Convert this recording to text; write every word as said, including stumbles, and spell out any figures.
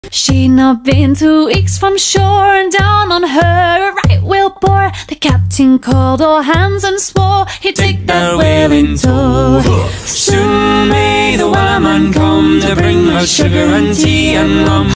She'd not been two weeks from shore, and down on her a right whale bore. The captain called all hands and swore he'd take that whale in tow. Soon may the Wellerman come to bring us sugar and tea and rum.